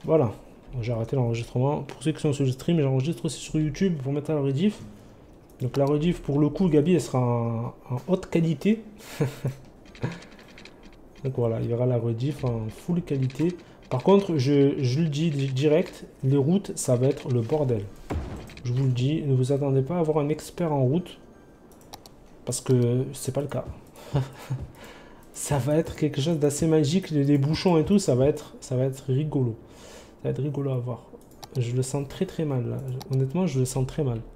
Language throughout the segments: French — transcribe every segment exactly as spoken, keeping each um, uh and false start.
Voilà. J'ai arrêté l'enregistrement. Pour ceux qui sont sur le stream, j'enregistre aussi sur YouTube pour mettre à la rediff. Donc la rediff, pour le coup, Gabi, elle sera en, en haute qualité. Donc voilà, il y aura la rediff en full qualité. Par contre, je, je le dis direct, les routes, ça va être le bordel. Je vous le dis, ne vous attendez pas à avoir un expert en route. Parce que c'est pas le cas. Ça va être quelque chose d'assez magique. Les, les bouchons et tout, ça va être, ça va être rigolo. Ça va être rigolo à voir. Je le sens très très mal là. Honnêtement, je le sens très mal.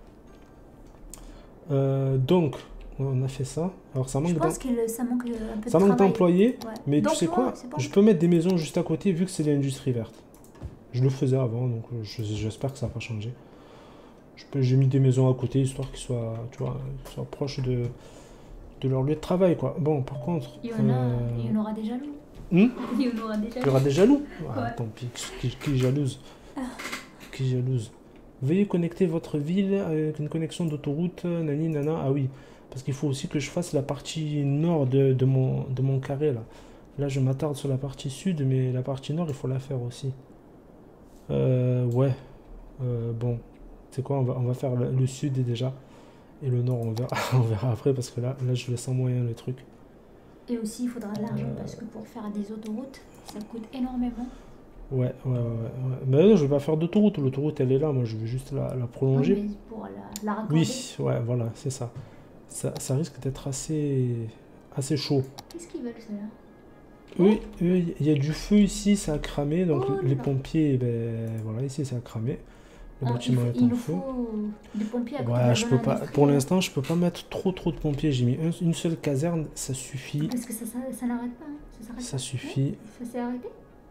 Euh, donc, on a fait ça. Alors ça manque Je pense que le- ça manque un peu de ça manque travail. d'employés, Ouais. mais tu sais D'emploi, quoi? c'est pas Je mal. peux mettre des maisons juste à côté vu que c'est l'industrie verte. Je le faisais avant, donc euh, je- j'espère que ça va pas changer. Je peux- J'ai mis des maisons à côté histoire qu'ils soient, tu vois, qu'ils soient proches de, de leur lieu de travail, quoi. Bon, par contre, Il y en a, euh, il y en aura des jaloux. hmm Il y en aura des il y jaloux. aura des jaloux. Ah, Ouais. tant pis, qui, qui est jalouse? Qui est jalouse? Veuillez connecter votre ville avec une connexion d'autoroute, nani nana. Ah oui, parce qu'il faut aussi que je fasse la partie nord de, de mon, de mon carré là. Là, je m'attarde sur la partie sud, mais la partie nord, il faut la faire aussi. Euh, ouais. Euh, bon, c'est quoi, on va, on va faire le, le sud déjà. Et le nord, on verra, on verra après, parce que là, là, je le sens moyen le truc. Et aussi, il faudra de l'argent parce que pour faire des autoroutes, ça coûte énormément. Ouais, ouais, ouais, ouais. ouais. Mais non, je vais pas faire d'autoroute. L'autoroute, elle est là. Moi, je veux juste la, la prolonger. Oui, mais pour la, la raccorder. Oui, ouais, voilà, c'est ça. Ça, ça risque d'être assez, assez chaud. Qu'est-ce qu'ils veulent, ceux-là? Eux, eux, il y a du feu ici, ça a cramé. Donc Oh, les d'accord. pompiers, ben voilà, ici ça a cramé. Le Ah, il, bâtiment faut- est il en nous feu. faut des pompiers à côté de Ouais, la je zone peux pas. Pour industrielle. l'instant, je peux pas mettre trop trop de pompiers. J'ai mis un- une seule caserne, ça suffit. Parce que ça, ça, ça n'arrête pas. Hein. Ça s'arrête Ça pas. suffit. Non, ça s'est arrêté.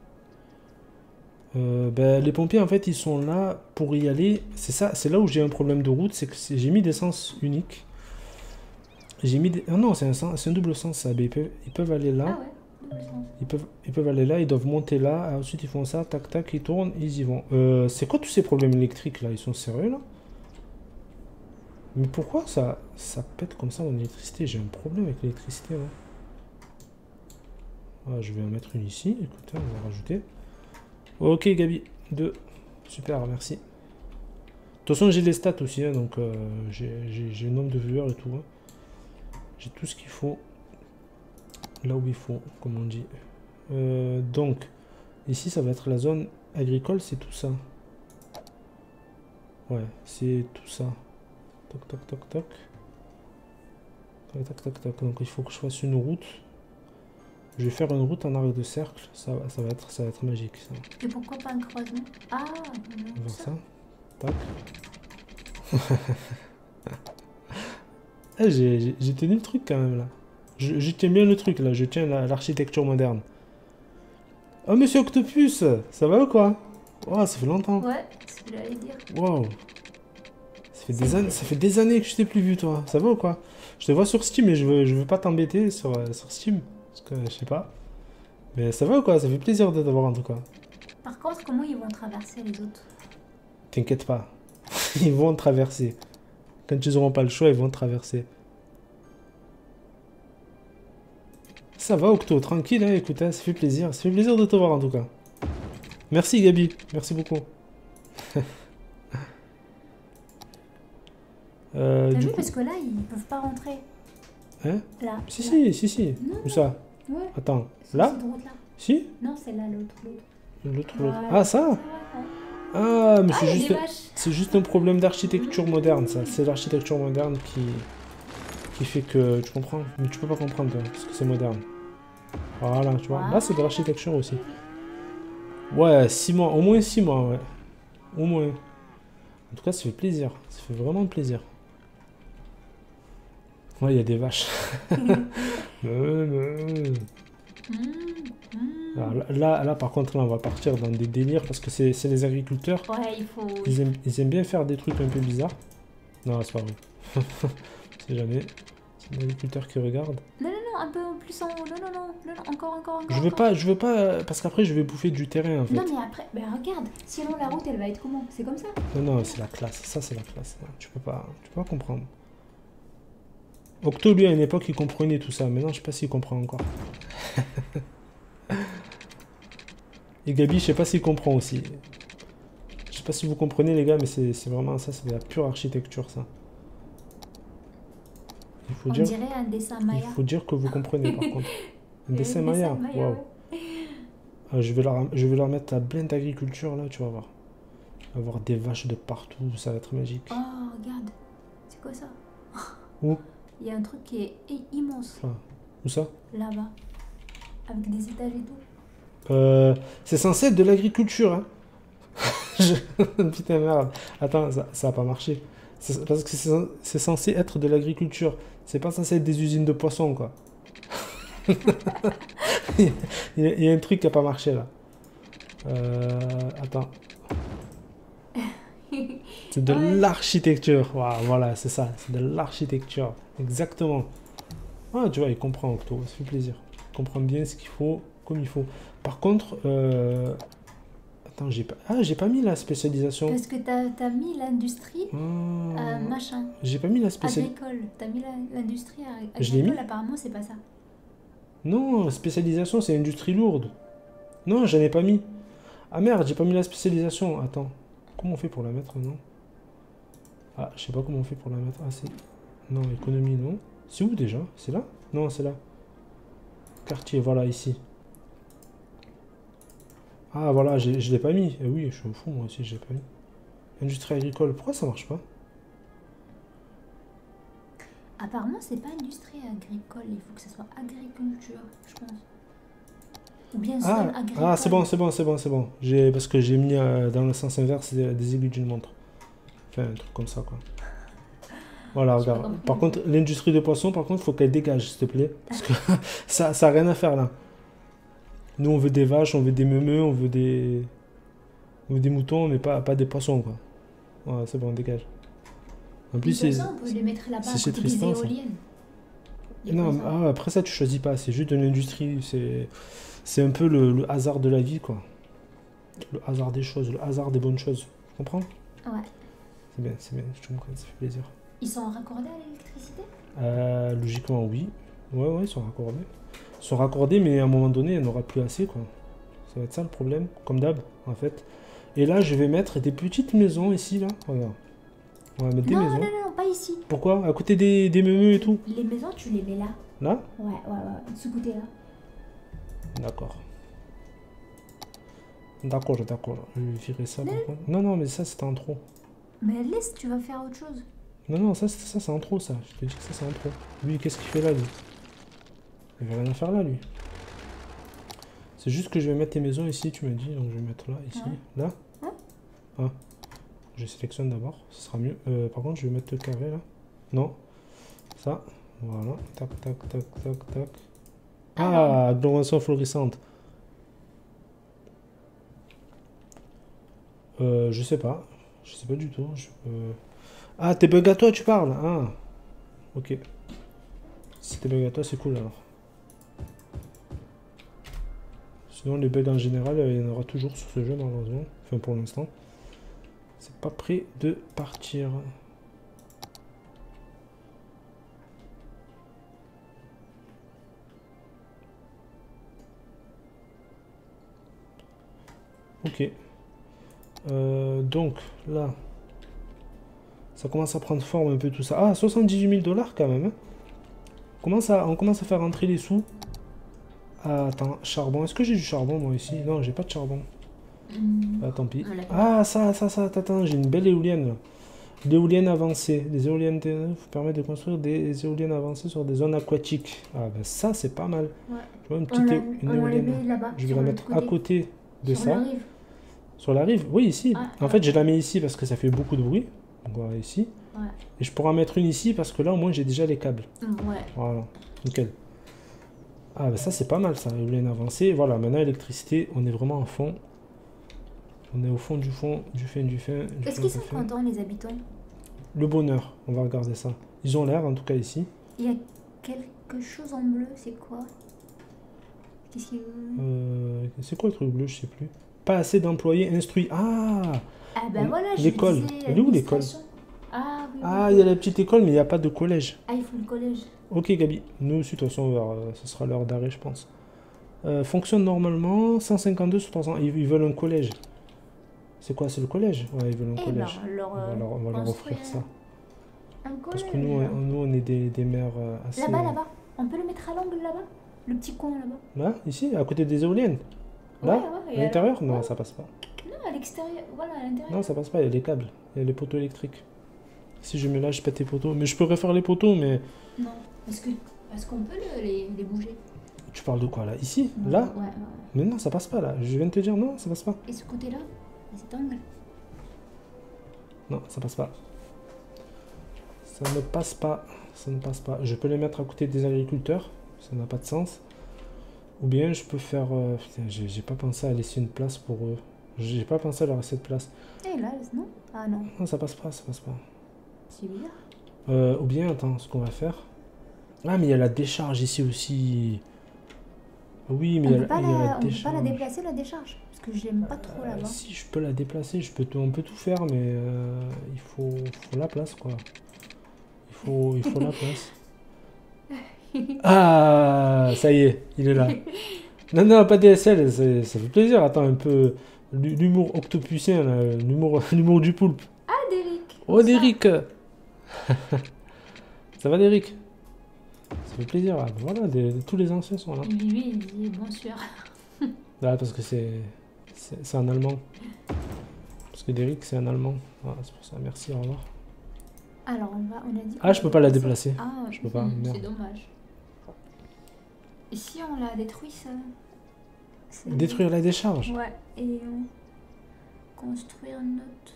Euh, ben, les pompiers, en fait, ils sont là pour y aller. C'est ça, c'est là où j'ai un problème de route, c'est que c'est- j'ai mis des sens uniques. J'ai mis des... Ah non, c'est un, sens- c'est un double sens, ça. Ben, ils, peuvent, ils peuvent aller là. Ah ouais, double sens. Ils peuvent, ils peuvent aller là, ils doivent monter là. Ensuite, ils font ça, tac, tac, ils tournent, ils y vont. Euh, c'est quoi tous ces problèmes électriques, là? Ils sont sérieux, là? Mais pourquoi ça, ça pète comme ça, mon électricité? J'ai un problème avec l'électricité, là. Ah, je vais en mettre une ici. Écoutez, on va rajouter. Ok, Gabi. Deux. Super, merci. De toute façon, j'ai les stats aussi, hein, donc euh, j'ai j'ai- j'ai le nombre de viewers et tout. Hein. J'ai tout ce qu'il faut. Là où il faut, comme on dit. Euh, donc, ici, ça va être la zone agricole, c'est tout ça. Ouais, c'est tout ça. Toc, toc, toc, toc. Toc, toc, toc, toc. Donc, il faut que je fasse une route. Je vais faire une route en arc de cercle. Ça, va- ça, va, être, ça va être magique, ça. Et pourquoi pas un croisement? Ah, On va non, voir ça. ça. Tac. Eh, j'ai j'ai- j'ai tenu le truc quand même là. Je, je tiens bien le truc là, je tiens la- l'architecture moderne. Oh monsieur Octopus, ça va ou quoi? Oh, ça fait longtemps. Ouais, c'est ce que j'allais dire. Waouh. Ça fait des années, ça fait des années que je t'ai plus vu toi. Ça va ou quoi? Je te vois sur Steam et je veux, je veux pas t'embêter sur, euh, sur Steam. Parce que je sais pas. Mais ça va ou quoi? Ça fait plaisir de t'avoir en tout cas. Par contre, comment ils vont traverser les autres? T'inquiète pas. Ils vont traverser. Quand ils auront pas le choix, ils vont traverser. Ça va Octo, tranquille, hein, écoute, hein, ça fait plaisir. Ça fait plaisir de te voir en tout cas. Merci Gabi, merci beaucoup. euh, T'as du vu, coup... parce que là, ils peuvent pas rentrer. Hein? Là. Si, là. si, si, si. Non, Où ça? Ouais. Attends, Sur là? cette route-là. Si? Non, c'est là, l'autre. l'autre. L'autre, l'autre. Voilà. Ah, ça? Ouais, ouais. Ah, mais Ah, c'est il y a juste... des vaches. C'est juste un problème d'architecture moderne, ça. C'est l'architecture moderne qui... qui fait que... Tu comprends? Mais tu peux pas comprendre, toi, parce que c'est moderne. Voilà, tu vois. Là, c'est de l'architecture aussi. Ouais, six mois. Au moins six mois, ouais. Au moins. En tout cas, ça fait plaisir. Ça fait vraiment plaisir. Ouais, il y a des vaches. Euh, euh. Mmh, mmh. Alors là, là, là, par contre, là, on va partir dans des délires parce que c'est c'est les agriculteurs. Ouais, il faut... Ils aiment, ils aiment bien faire des trucs un peu bizarres. Non, c'est pas vrai. C'est jamais. C'est un agriculteur qui regarde. Non, non, non, un peu plus en haut. Non, non, non, non, non, encore, encore, encore. Je veux encore. pas, je veux pas, parce qu'après je vais bouffer du terrain en fait. Non, mais après, ben regarde, sinon la route, elle va être comment? C'est comme ça? Non, non, c'est la classe. Ça, c'est la classe. Non, tu peux pas, tu peux pas comprendre. Octo, lui, à une époque, il comprenait tout ça. Maintenant, je sais pas s'il comprend encore. Et Gabi, je sais pas s'il comprend aussi. Je sais pas si vous comprenez les gars, mais c'est c'est vraiment ça, c'est de la pure architecture ça. Il faut On dire, dirait un dessin il maya. faut dire que vous comprenez par contre. Un Un dessin dessin maya, maya, waouh. ouais. Ah, je vais leur, je vais leur mettre la blinde d'agriculture là, tu vas voir. Avoir des vaches de partout, ça va être magique. Oh, regarde. C'est quoi ça? Où? Il y a un truc qui est i- immense Enfin, où ça? là-bas. Avec des étages et tout. Euh, c'est censé être de l'agriculture, hein. Je- Putain, merde. Attends, ça, ça a pas marché. C'est- Parce que c'est c'est censé être de l'agriculture. C'est pas censé être des usines de poissons, quoi. Il y, a, il y a un truc qui a pas marché, là. Euh, attends. C'est de Ouais. l'architecture. Waouh, voilà, c'est ça. C'est de l'architecture. Exactement. Ah, tu vois, il comprend, Octo. Ça fait plaisir. Il comprend bien ce qu'il faut, comme il faut. Par contre, euh... attends, j'ai pas... Ah, j'ai pas mis la spécialisation. Parce que t'as as mis l'industrie Ah, euh, machin. j'ai pas mis la spécialisation. Agricole. T'as mis la- l'industrie agri- Je l'ai agricole, mis apparemment c'est pas ça. Non, spécialisation, c'est industrie lourde. Non, j'en ai pas mis. Ah merde, j'ai pas mis la spécialisation. Attends. Comment on fait pour la mettre, non? Ah, je sais pas comment on fait pour la mettre. Ah, c'est... Non, économie, non. C'est où déjà? C'est là? Non, c'est là. Quartier, voilà, ici. Ah, voilà, j'ai- je l'ai pas mis. Eh oui, je suis au fond, moi aussi, je l'ai pas mis. Industrie agricole, pourquoi ça marche pas? Apparemment c'est pas industrie agricole, il faut que ce soit agriculture, je pense. Ou bien sol Ah, agricole. ah c'est bon, c'est bon, c'est bon, c'est bon. J'ai... Parce que j'ai mis euh, dans le sens inverse des, des aiguilles d'une montre. Enfin, un truc comme ça, quoi. Voilà, J'ai pas regarde. compris. Par contre, l'industrie de poisson, par contre, faut qu'elle dégage, s'il te plaît. Parce que ça, ça a rien à faire, là. Nous, on veut des vaches, on veut des meumeux, on veut des... On veut des moutons, mais pas, pas des poissons, quoi. Voilà, c'est bon, dégage. En Les plus, c'est... poissons, on peut les mettre là-bas c'est à chez côté des Tristan, ça. éoliennes. Les Non, poissons. ah, après ça, tu choisis pas. C'est juste de l'industrie. C'est... C'est un peu le, le hasard de la vie, quoi. Le hasard des choses, le hasard des bonnes choses. Tu comprends? Ouais. C'est bien, c'est bien, je te comprends, ça fait plaisir. Ils sont raccordés à l'électricité? Euh, logiquement, oui. Ouais, ouais, ils sont raccordés. Ils sont raccordés, mais à un moment donné, il n'y en aura plus assez, quoi. Ça va être ça le problème, comme d'hab, en fait. Et là, je vais mettre des petites maisons ici, là. Regarde. On va mettre des Non, maisons. non, non, pas ici. Pourquoi? À côté des, des meumeux et tout. Les maisons, tu les mets là. Là? Ouais, ouais, ouais. De ce côté-là. D'accord. D'accord, d'accord. Je vais virer ça, par contre. Non, non, mais ça, c'était en trop. Mais laisse, tu vas faire autre chose. Non, non, ça, c'est- ça c'est en trop, ça. Je te dis que ça, c'est en trop. Lui, qu'est-ce qu'il fait là, lui? Il va rien à faire là, lui. C'est juste que je vais mettre tes maisons ici, tu m'as dit. Donc, je vais mettre là, ici. Ouais. Là? Ouais. Ah. Je sélectionne d'abord, ce sera mieux. Euh, par contre, je vais mettre le carré, là. Non. Ça. Voilà. Tac, tac, tac, tac, tac. Ah, agglomération florissante. Euh, je sais pas. Je sais pas du tout. Je peux- Ah, tes bugs à toi, tu parles. Ah. Ok. Si tes bugs à toi, c'est cool alors. Sinon, les bugs en général, euh, il y en aura toujours sur ce jeu, malheureusement. Enfin, pour l'instant. C'est pas prêt de partir. Ok. Euh, donc, là. Ça commence à prendre forme un peu tout ça. Ah, soixante-dix-huit mille dollars quand même. Hein. On commence à, on commence à faire rentrer les sous. Ah, attends, charbon. Est-ce que j'ai du charbon moi ici? Non, j'ai pas de charbon. Hmm. Ah, tant pis. On l'a pas. Ah, ça, ça, ça, attends, j'ai une belle éolienne là. L'éolienne avancée. Les éoliennes T neuf permettent de construire des éoliennes avancées sur des zones aquatiques. Ah, ben ça, c'est pas mal. Ouais. Tu vois, une On petite l'a- é- une on les éolienne. met là-bas. Je vais sur la le mettre à côté de sur ça. la rive. Sur la rive? Oui, ici. Ah, En ah. fait, je la mets ici parce que ça fait beaucoup de bruit. Donc voilà, ici. Ouais. Et je pourrais en mettre une ici parce que là, au moins, j'ai déjà les câbles. Ouais. Voilà, nickel. Ah, bah ça, c'est pas mal, ça. Éolienne avancée. Voilà, maintenant, électricité, on est vraiment en fond. On est au fond du fond, du fin, du fin. du Est-ce fin, qu'ils du sont fin. contents, les habitants? Le bonheur, on va regarder ça. Ils ont l'air, en tout cas, ici. Il y a quelque chose en bleu, c'est quoi? Qu'est-ce qu'il veut? Euh, c'est quoi le truc bleu? Je sais plus. Pas assez d'employés instruits. Ah! Ah ben on- voilà, je l'école. disais, Elle est où, l'école? administration. Ah oui, oui, Ah, oui. il y a la petite école, mais il n'y a pas de collège. Ah, il faut le collège. Ok, Gabi. Nous aussi, de toute façon, vers, euh, ce sera l'heure d'arrêt, je pense. Euh, fonctionne normalement, cent cinquante-deux sur trois cents. Ils, ils veulent un collège. C'est quoi, c'est le collège? Ouais, ils veulent un Eh collège. ben, leur, On va euh, leur, on va leur offrir construire ça. un Parce collège. que nous, on, nous, on est des, des mères euh, assez... Là-bas, là-bas. On peut le mettre à l'angle là-bas. Le petit coin là-bas. Là, ici, à côté des éoliennes. Là, Ouais, ouais, et à l'intérieur? alors- Non, ouais. ça passe pas. Non, à l'extérieur. Voilà, à l'intérieur. Non, ça passe pas, il y a les câbles. Il y a les poteaux électriques. Si je mets là, je pète les poteaux. Mais je pourrais faire les poteaux, mais... Non, parce que parce qu'on peut le- les, les bouger. Tu parles de quoi, là? Ici? Ouais, Là? ouais, ouais. Mais non, ça passe pas, là. Je viens de te dire, non, ça passe pas. Et ce côté-là, à cet angle. Non, ça passe pas. Ça ne passe pas. Ça ne passe pas. Je peux les mettre à côté des agriculteurs. Ça n'a pas de sens. Ou bien je peux faire... euh, Putain, j'ai j'ai pas pensé à laisser une place pour eux. J'ai pas pensé à leur laisser de place. Et là, non? Ah non, Non, ça passe pas, ça passe pas. c'est bizarre. Euh, ou bien, attends, ce qu'on va faire... Ah, mais il y a la décharge ici aussi. Oui, mais On il y a, peut la- pas il y a la, la on peut pas décharge. la déplacer la décharge. Parce que je l'aime pas trop Euh, là-bas. si je peux la déplacer, je peux tout- on peut tout faire, mais euh, il faut, faut la place, quoi. Il faut, il faut la place. Ah, ça y est, il est là. Non, non, pas D S L, c'est- ça fait plaisir. Attends, un peu l'hu- l'humour octopusien, là, l'humour, l'humour du poulpe. Ah, Derek. Oh, Derrick. Ça va, Derrick? Ça fait plaisir. Ah, ben voilà, des- tous les anciens sont là. Lui, il dit bonsoir. Là, parce que c'est c'est c'est un allemand. Parce que Derrick, c'est un allemand. Ah, c'est pour ça. Merci, au revoir. Alors, on va, on a dit. Ah, qu'on je peux pas la déplacer. déplacer. Ah, Je peux pas, hmm, merde. c'est dommage. Et si on la détruit, ça. c'est- Détruire la décharge. Ouais, et on... construire une autre.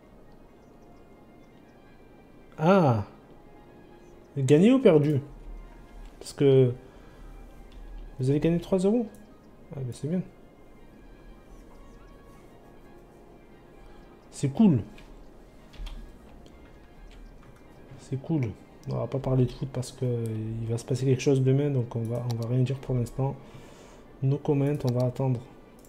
Ah. Gagné ou perdu? Parce que vous avez gagné trois euros. Ah, ben c'est bien. C'est cool. C'est cool. On va pas parler de foot parce que il va se passer quelque chose demain, donc on va, on va rien dire pour l'instant. No comment, on va attendre.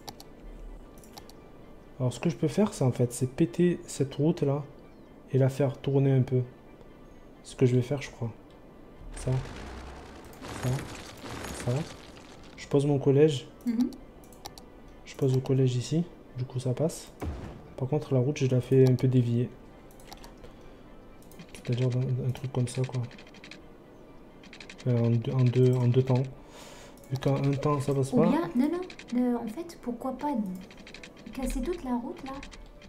Alors ce que je peux faire, c'est en fait, c'est péter cette route là et la faire tourner un peu. Ce que je vais faire, je crois. Ça, ça, ça. Je pose mon collège. Mhm. Je pose au collège ici. Du coup, ça passe. Par contre, la route, je la fais un peu dévier. C'est-à-dire un, un truc comme ça, quoi. Enfin, en, deux, en, deux, en deux temps. Vu qu'en un temps, ça passe Ou pas. bien, non, non, le- en fait, pourquoi pas casser toute la route là?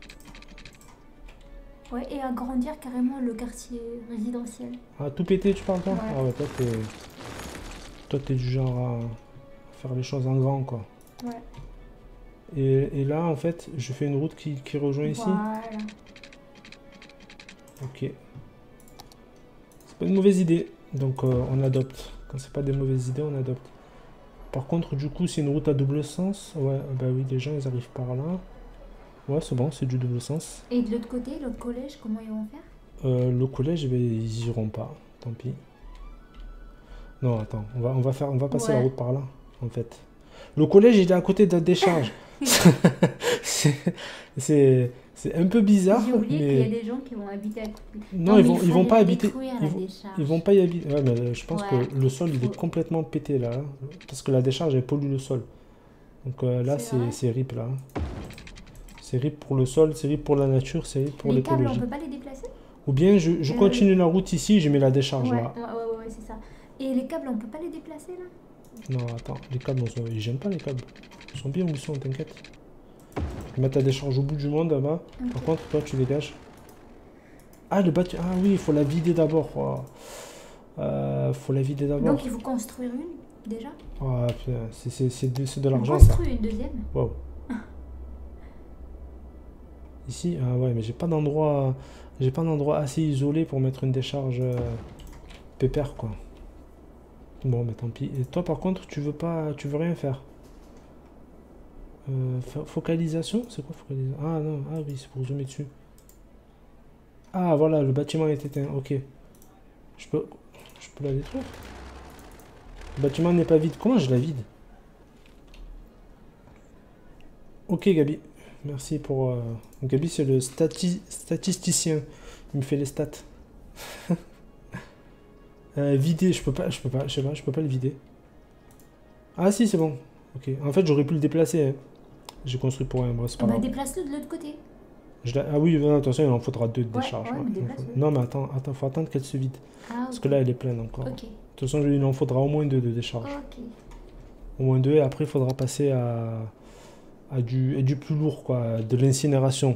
Ouais, et agrandir carrément le quartier résidentiel. Ah, tout péter, tu parles, toi? Ouais. Ah ouais, toi, t'es... Toi, t'es du genre à faire les choses en grand, quoi. Ouais. Et, et là, en fait, je fais une route qui, qui rejoint ici. Voilà. Ok. C'est pas une mauvaise idée. Donc euh, on adopte. Quand c'est pas des mauvaises idées, on adopte. Par contre, du coup, c'est une route à double sens. Ouais, bah oui, les gens, ils arrivent par là. Ouais, c'est bon, c'est du double sens. Et de l'autre côté, l'autre collège, comment ils vont faire? Euh, le collège, eh ben, ils iront pas. Tant pis. Non, attends, on va, on va faire, on va passer Ouais. la route par là, en fait. Le collège, il est à côté de la décharge. c'est, c'est, c'est un peu bizarre, J'ai oublié qu'il y a mais des gens qui vont habiter à côté. non, mais ils vont, il ils vont fallait pas la habiter. détruire, Ils la vont, décharge. ils vont pas y habiter. Ouais, mais je pense Ouais. que le sol, il Faut- est complètement pété là, hein, parce que la décharge, elle pollue le sol. Donc euh, là, C'est c'est, vrai c'est rip là. hein. C'est rip pour le sol, c'est rip pour la nature, c'est rip pour Les câbles, on l'écologie. peut pas les déplacer? Ou bien je, je Euh, continue la route ici, je mets la décharge Ouais, là. ouais, ouais, ouais, c'est ça. Et les câbles, on peut pas les déplacer là? Non, attends, les câbles, on se- ils gênent pas les câbles. Ils sont bien où ils sont, t'inquiète. Je vais mettre ta décharge au bout du monde là-bas. Ok. Par contre, toi, tu dégages. Ah, le bâtiment. Ah oui, il faut la vider d'abord. Oh. Euh, faut la vider d'abord. Donc il faut construire une déjà? Ah, putain, c'est c'est- c'est de, c'est de On l'argent ça. construit une deuxième? Wow. Ici, ah ouais, mais j'ai pas d'endroit. J'ai pas d'endroit assez isolé pour mettre une décharge euh, pépère quoi. Bon, mais tant pis. Et toi, par contre, tu veux pas, tu veux rien faire. Euh, fo- focalisation, c'est quoi focalisation? Ah non, ah oui, c'est pour zoomer dessus. Ah voilà, le bâtiment est éteint. Ok. Je peux, je peux la détruire. Le bâtiment n'est pas vide. Comment je la vide? Ok, Gabi. Merci pour. euh, Gabi, c'est le stati- statisticien. Il me fait les stats. Euh, vider, je peux pas, je peux pas, je sais pas, je peux pas le vider. Ah si, c'est bon. Ok. En fait, j'aurais pu le déplacer. Hein. J'ai construit pour rien. Bon, c'est pas On va grave. déplacer de l'autre côté. Je l'ai- ah oui, non, attention, il en faudra deux de Ouais, décharge. ouais, ouais. mais Il en déplace-le. faut- Non, mais attends, attends, faut attendre qu'elle se vide. Ah, Parce ok. que là, elle est pleine encore. De Ok. toute façon, il en faudra au moins deux de décharge. Ok. Au moins deux, et après, il faudra passer à, à, du, à du plus lourd, quoi, de l'incinération.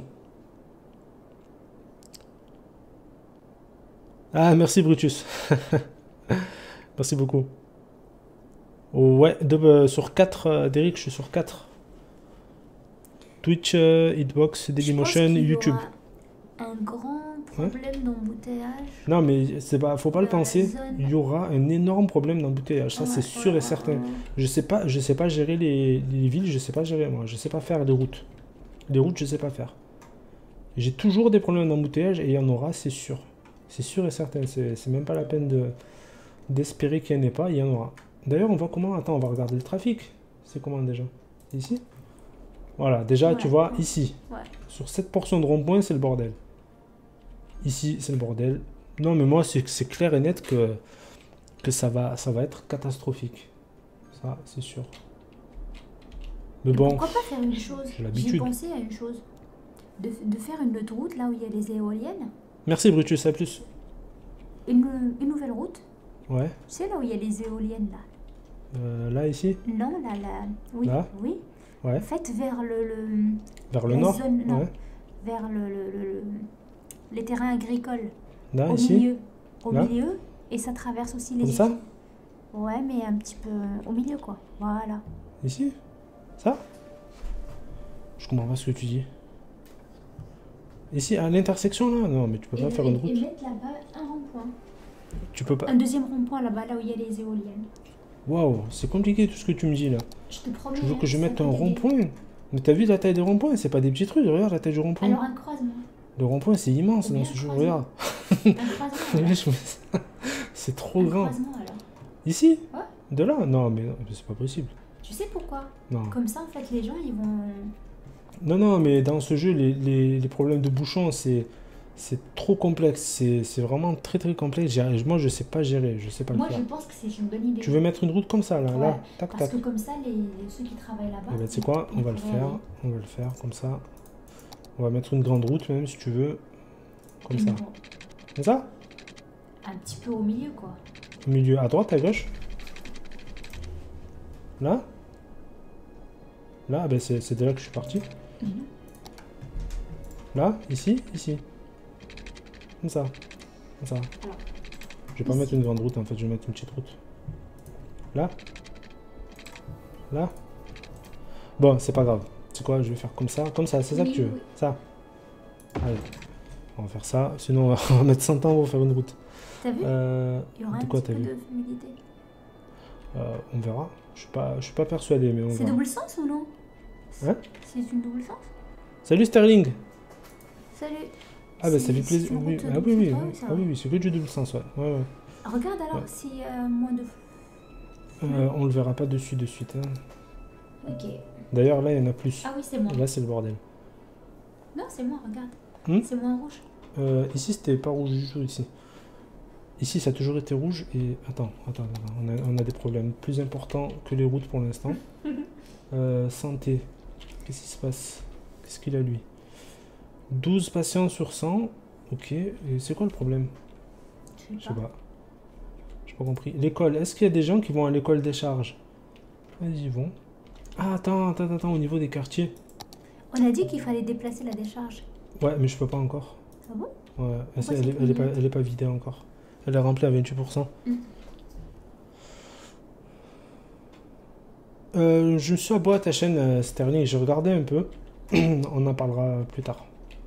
Ah, merci Brutus. Merci beaucoup. Oh, ouais, de- euh, sur quatre, euh, Derek, je suis sur quatre. Twitch, euh, Hitbox, Je pense Dailymotion, qu'il y YouTube. aura un grand problème d'embouteillage. Non, mais c'est pas, faut pas le Dans la penser. zone. Il y aura un énorme problème d'embouteillage. Ça, Ouais, c'est ouais, sûr et ouais, certain. ouais. Je sais pas, je sais pas gérer les, les villes, je sais pas gérer moi. Je sais pas faire les routes. Les routes, je sais pas faire. J'ai toujours des problèmes d'embouteillage et il y en aura, c'est sûr. C'est sûr et certain. C'est c'est même pas la peine de d'espérer qu'il n'y en ait pas, il y en aura. D'ailleurs, on voit comment. Attends, on va regarder le trafic. C'est comment déjà? Ici? Voilà, déjà, tu Ouais, vois, ouais. ici. Ouais. Sur cette portion de rond-point, c'est le bordel. Ici, c'est le bordel. Non, mais moi, c'est c'est clair et net que, que ça va, ça va être catastrophique. Ça, c'est sûr. Mais Et bon, pourquoi pas faire une chose? j'ai J'ai l'habitude. pensé à une chose. De, de faire une autre route là où il y a les éoliennes. Merci Brutus, à plus. Une, une nouvelle route. Ouais, Tu sais là où il y a les éoliennes là? euh, là, ici, Non, là, là. Oui, Là? oui. ouais, En fait, vers le, le- vers le la nord, zone, non, ouais, vers le, le- le- le- les terrains agricoles. là, Au ici, milieu. Au Là? milieu. Et ça traverse aussi les comme ça, usines. Ouais, mais un petit peu au milieu quoi. Voilà. ici, ça. Je comprends pas ce que tu dis. Ici, à l'intersection là? Non, mais tu peux Et, pas faire une et- et route. mettre là-bas un rond-point. Tu peux pas. Un deuxième rond-point là-bas, là où il y a les éoliennes. Waouh, c'est compliqué tout ce que tu me dis là. Je te promets. Tu veux hein, que je ça mette peut un t'aider. rond-point? Mais t'as vu la taille des ronds-points? C'est pas des petits trucs, regarde la taille du rond-point. Alors un croisement. Le rond-point c'est immense Ou dans bien ce un jeu, croisement. regarde. Un croisement. alors. Je me- C'est trop Un grand. croisement alors. Ici? Ouais. De là? Non, mais non, mais c'est pas possible. Tu sais pourquoi? Non. Comme ça, en fait, les gens, ils vont... Non, non, mais dans ce jeu, les, les- les problèmes de bouchons, c'est c'est trop complexe. C'est c'est vraiment très très complexe. J'y arrive- Moi, je sais pas gérer, je sais pas Moi, le je faire. pense que c'est une bonne idée. Tu veux mettre une route comme ça, là, Ouais, là, tac, Parce tac. que comme ça, les, les- ceux qui travaillent là-bas... Eh ben, tu sais ils- quoi? On ils va le pourraient faire. aller. On va le faire comme ça. On va mettre une grande route, même si tu veux. Comme ça. Bon, Comme ça? un petit peu au milieu, quoi. Au milieu, à droite, à gauche. Là? Là, ben c'est c'est de là que je suis parti. Mhm. Là, ici, ici. Comme ça. Comme ça. Alors, Je vais pas ici. mettre une grande route en fait, je vais mettre une petite route. Là? Là? Bon, c'est pas grave. C'est quoi? Je vais faire comme ça. Comme ça, c'est ça Oui, que tu veux? oui. Ça. Allez. On va faire ça. Sinon, on va mettre cent ans pour faire une route. T'as vu? Euh, Il y aura de un quoi petit t'as peu vu? de fluidité. Euh, on verra. Je suis pas, je suis pas persuadé, mais on C'est verra. double sens ou non? Hein? C'est une double sens? Salut Sterling! Salut. Ah bah ça C'est- fait c'est plaisir. une Oui. route Ah double oui, oui. sens, ouais, ça Ah va. oui, oui, c'est que du double sens, ouais. Ouais, ouais. Regarde alors Ouais. si euh, moins de... Euh, on le verra pas dessus de suite. hein. Ok. D'ailleurs, là, il y en a plus. Ah oui, c'est moi. Là, c'est le bordel. Non, c'est moi, regarde. Hmm C'est moins rouge. Euh, ici, c'était pas rouge du tout, ici. Ici, ça a toujours été rouge et... Attends, attends, attends. On a, on a des problèmes plus importants que les routes pour l'instant. Euh, santé. Qu'est-ce qui se passe? Qu'est-ce qu'il a, lui? douze patients sur cent. Ok. Et c'est quoi le problème? Je Je sais sais pas. pas. J'ai pas compris. L'école. Est-ce qu'il y a des gens qui vont à l'école des charges? Ils y vont. Ah, attends, attends, attends. Au niveau des quartiers. On a dit qu'il fallait déplacer la décharge. Ouais, mais je peux pas encore. Ah bon? Ouais, elle, Pourquoi elle, est, c'est elle est pas, combien? elle est pas vidée encore. Elle est remplie à vingt-huit pour cent. Mm. Euh, je suis à bois ta chaîne euh, Sterling, j'ai regardé un peu. On en parlera plus tard.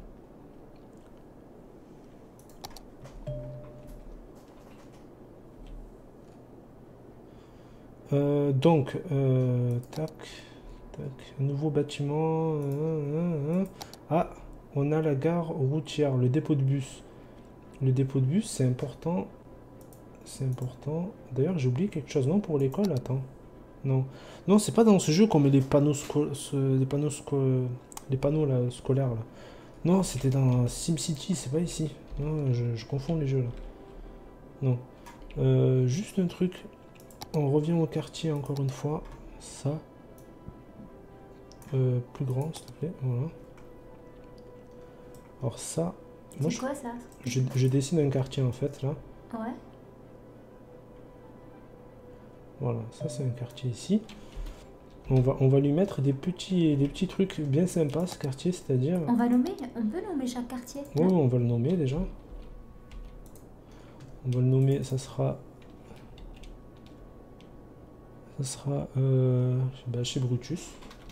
Euh, donc, euh, tac, tac, nouveau bâtiment. euh, euh, euh. Ah, on a la gare routière, le dépôt de bus. Le dépôt de bus, c'est important. C'est important. D'ailleurs, j'ai oublié quelque chose, non, pour l'école? Attends. Non. Non, c'est pas dans ce jeu qu'on met les panneaux, sco- ce- les panneaux, sco- les panneaux là, scolaires. Là. Non, c'était dans SimCity, c'est pas ici. Non, je, je confonds les jeux là. Non. Euh, juste un truc. On revient au quartier encore une fois. Ça. Euh, plus grand, s'il te plaît. Voilà. Alors ça, moi C'est je, quoi ça? je, je dessine un quartier en fait là. Ouais. Voilà, ça c'est un quartier ici. On va, on va lui mettre des petits, des petits trucs bien sympas ce quartier, c'est-à-dire... On va nommer, on peut nommer chaque quartier. Oui, non on va le nommer déjà. On va le nommer, ça sera... Ça sera euh, bah, chez Brutus.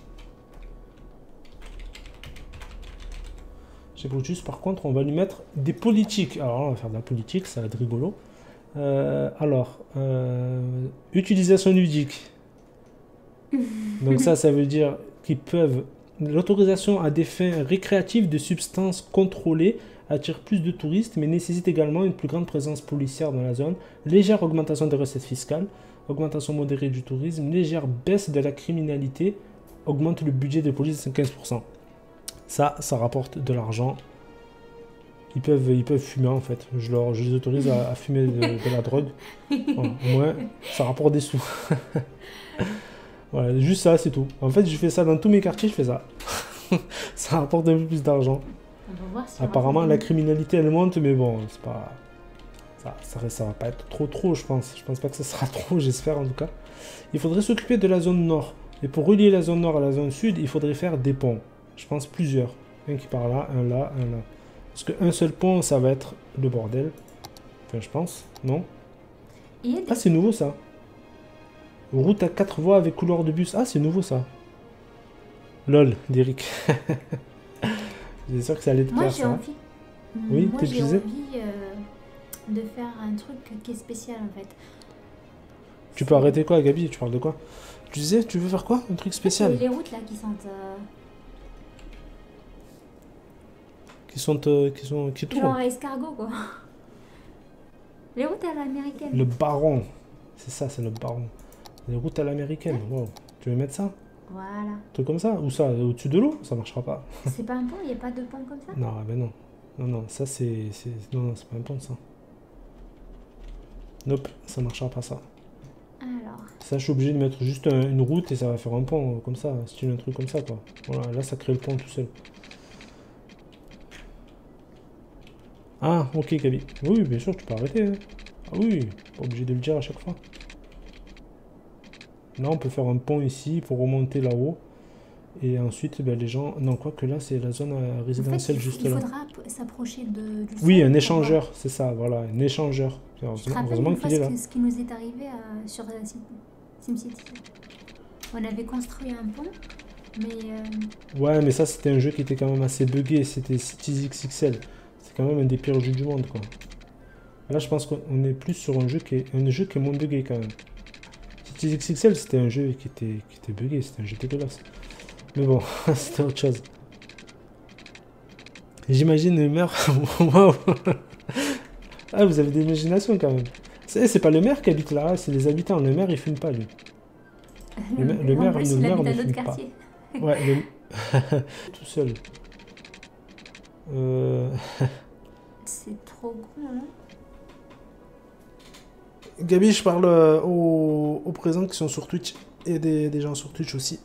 Chez Brutus, par contre, on va lui mettre des politiques. Alors là, on va faire de la politique, ça va être rigolo. Euh, alors, euh, utilisation ludique. Donc ça, ça veut dire qu'ils peuvent... L'autorisation à des fins récréatives de substances contrôlées attire plus de touristes, mais nécessite également une plus grande présence policière dans la zone, légère augmentation des recettes fiscales, augmentation modérée du tourisme, légère baisse de la criminalité, augmente le budget de police de quinze pour cent. Ça, ça rapporte de l'argent. Ils peuvent, ils peuvent fumer en fait. Je, leur, je les autorise à, à fumer de, de la drogue. Voilà, au moins, ça rapporte des sous. Voilà, juste ça, c'est tout. En fait, je fais ça dans tous mes quartiers, je fais ça. Ça rapporte un peu plus d'argent. On va voir si Apparemment, la criminalité, elle monte, mais bon, c'est pas... Ça, ça, ça va pas être trop trop, je pense. Je pense pas que ça sera trop, j'espère en tout cas. Il faudrait s'occuper de la zone nord. Et pour relier la zone nord à la zone sud, il faudrait faire des ponts. Je pense plusieurs. Un qui part là, un là, un là. Parce qu'un seul pont, ça va être le bordel. Enfin, je pense, non? Il y a des... Ah, c'est nouveau ça. Route à quatre voies avec couloir de bus. Ah, c'est nouveau ça. Lol, d'Eric. J'ai sûr que ça allait te Moi plaire j'ai ça. envie. Oui, Moi tu j'ai disais envie euh, de faire un truc qui est spécial en fait. Tu peux arrêter quoi, Gabi? Tu parles de quoi? Tu disais, tu veux faire quoi? Un truc C'est spécial? les routes là qui sentent euh, Qui sont, euh, qui sont, qui genre tournent. escargot quoi. Les routes à l'américaine. Le baron. C'est ça, c'est le baron. Les routes à l'américaine. Wow. Tu veux mettre ça? Voilà. Un truc comme ça? Ou ça, au-dessus de l'eau? Ça marchera pas. C'est pas un pont, il n'y a pas de pont comme ça? Non, mais non. Non, non, ça c'est... c'est- Non, non, c'est pas un pont, ça. Nope, ça marchera pas, ça. Alors, Ça, je suis obligé de mettre juste un- une route et ça va faire un pont, euh, comme ça. Style un truc comme ça, quoi. Voilà, là, ça crée le pont tout seul. Ah, ok, Gabi. Oui, bien sûr, tu peux arrêter. Hein. Ah oui, pas obligé de le dire à chaque fois. Là, on peut faire un pont ici pour remonter là-haut. Et ensuite, ben, les gens... Non, quoi que là, c'est la zone euh, en fait, résidentielle il, juste il là. faudra p- s'approcher de, du Oui, sol un pour échangeur, c'est ça, voilà, un échangeur. voir. Tu te Heureusement, rappelles heureusement une fois qu'il est ce, là. que- ce qui nous est arrivé euh, sur euh, Sim- SimCity? On avait construit un pont, mais euh, Ouais, mais ça, c'était un jeu qui était quand même assez buggé. C'était Cities X X L. C'est quand même un des pires jeux du monde, quoi. Là, je pense qu'on est plus sur un jeu qui est, un jeu qui est moins buggé, quand même. Cities X X L, c'était un jeu qui était, qui était buggé. C'était un jeu dégueulasse. Mais bon, c'était autre chose. J'imagine le maire... Waouh. Ah, vous avez de l'imagination, quand même. C'est c'est pas le maire qui habite là, c'est les habitants. Le maire, il fume pas, lui. Le ma- le en maire- plus, le il maire habite ne à notre fume pas. quartier. Ouais, le... tout seul. Euh... C'est trop gros, non? Gabi, je parle euh, aux, aux présents qui sont sur Twitch. Et des, des gens sur Twitch aussi.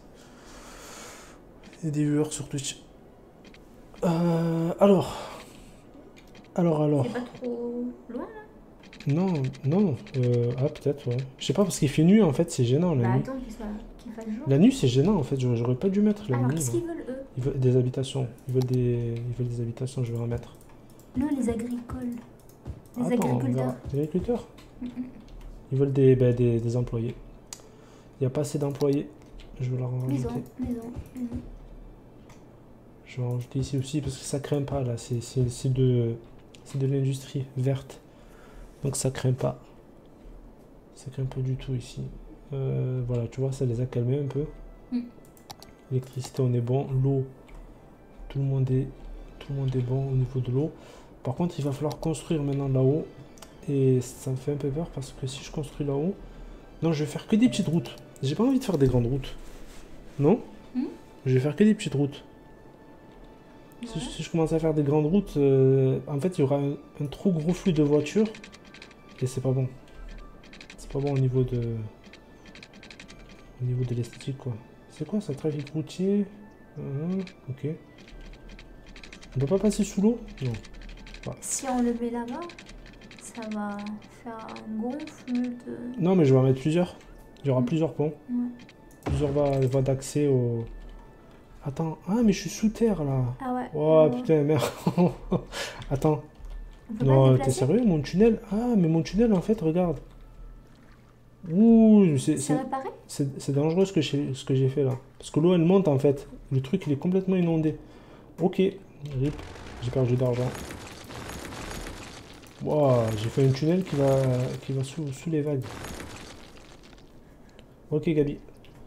Et des viewers sur Twitch. Euh, alors. Alors, alors. C'est pas trop loin là? Non, non. euh, ah, peut-être, ouais. Je sais pas, parce qu'il fait nuit, en fait, c'est gênant la Bah nuit. attends qu'il soit... qu'il fasse jour. La nuit, c'est gênant, en fait. J'aurais j'aurais pas dû mettre la Alors nuit. qu'est-ce moi. qu'ils veulent eux? Ils veulent des habitations. Ils veulent des, ils veulent des habitations, je vais en mettre. Non, les agricoles. Les Attends, on agriculteurs. verra. Les agriculteurs Mm, mm. Ils veulent des, ben, des, des employés. Il n'y a pas assez d'employés. Je vais leur en Maison, rajouter. maison. maison. Je vais en rajouter ici aussi parce que ça craint pas là. C'est c'est- c'est de, c'est de l'industrie verte. Donc ça craint pas. Ça craint pas du tout ici. Euh, voilà, tu vois, ça les a calmés un peu. Mm. L'électricité, on est bon. L'eau, tout le monde est, tout le monde est bon au niveau de l'eau. Par contre, il va falloir construire maintenant là-haut. Et ça me fait un peu peur parce que si je construis là-haut... Non, je vais faire que des petites routes. J'ai pas envie de faire des grandes routes. Non? Hmm. Je vais faire que des petites routes. Si, Ouais. si je commence à faire des grandes routes, euh, en fait, il y aura un, un trop gros flux de voitures. Et c'est pas bon. C'est pas bon au niveau de... Au niveau de l'esthétique, quoi. C'est quoi ça, trafic routier? Hum, ok. On peut pas passer sous l'eau? Non. Pas. Si on le met là-bas, ça va faire un gonfle de... Non, mais je vais en mettre plusieurs. Il y aura mmh. plusieurs ponts. Ouais. Plusieurs voies d'accès au... Attends. Ah, mais je suis sous terre, là. Ah ouais. Oh, ouais. putain, merde. Attends. Non, t'es sérieux? Mon tunnel? Ah, mais mon tunnel, en fait, regarde. Ouh, c'est... C'est réparé? C'est dangereux ce que j'ai fait, là. Parce que l'eau, elle monte, en fait. Le truc, il est complètement inondé. Ok. Rip. J'ai perdu d'argent. Wow, j'ai fait un tunnel qui va, qui va sous, sous les vagues. Ok, Gabi.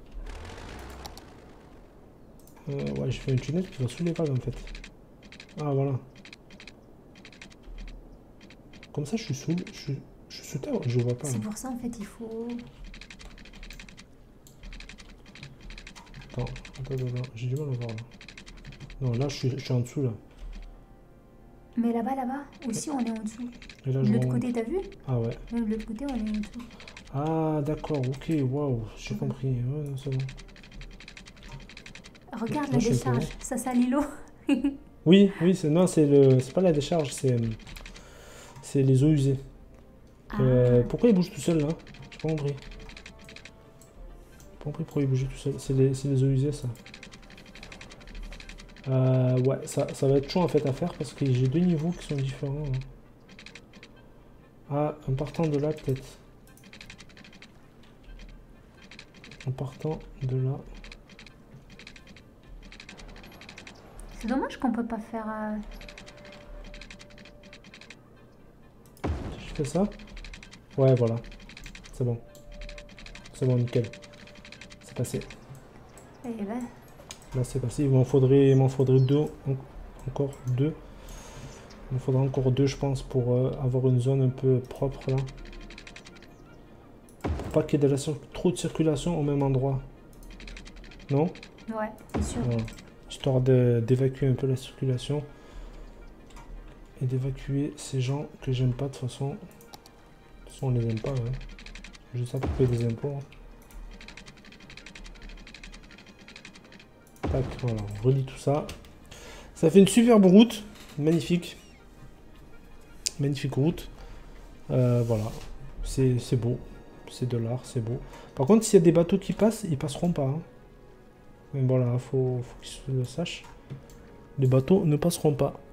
Euh, ouais, j'ai fait un tunnel qui va sous les vagues, en fait. Ah, voilà. Comme ça, je suis sous, je suis, je suis sous terre, je vois pas. C'est pour ça, en fait, il faut... Attends, attends, attends, j'ai du mal à voir, là. Non, là, je suis, je suis en dessous, là. Mais là-bas, là-bas, aussi, on est en dessous. De l'autre côté, t'as vu? Ah ouais. Même de l'autre côté, on est en dessous. Ah, d'accord, ok, waouh, j'ai compris. Ouais, non, c'est bon. Regarde la décharge, ça salit l'eau. Oui, oui, c'est non, c'est le, c'est pas la décharge, c'est, c'est les eaux usées. Ah. Euh, pourquoi il bouge tout seul là? J'ai pas compris. J'ai pas compris pourquoi il bouge tout seul. C'est les, les eaux usées, ça. Euh, ouais, ça, ça va être chaud en fait à faire parce que j'ai deux niveaux qui sont différents. Hein. Ah, en partant de là peut-être. En partant de là. C'est dommage qu'on peut pas faire... Euh... Je fais ça? Ouais, voilà. C'est bon. C'est bon, nickel. C'est passé. Et ben... Là, c'est passé. Il m'en faudrait, il m'en faudrait deux. Encore deux. Il me faudra encore deux, je pense, pour euh, avoir une zone un peu propre là. Pour pas qu'il y ait de la trop de circulation au même endroit. Non? Ouais, c'est sûr. Voilà. Histoire d'évacuer un peu la circulation. Et d'évacuer ces gens que j'aime pas de toute façon. De toute façon, on les aime pas. Hein. Juste ça pour payer des impôts. Hein. Tac, voilà, on relie tout ça. Ça fait une superbe route. Magnifique. Magnifique route. Euh, voilà. C'est beau. C'est de l'art, c'est beau. Par contre, s'il y a des bateaux qui passent, ils passeront pas. Hein. Mais voilà, faut, faut qu'ils le sachent. Les bateaux ne passeront pas.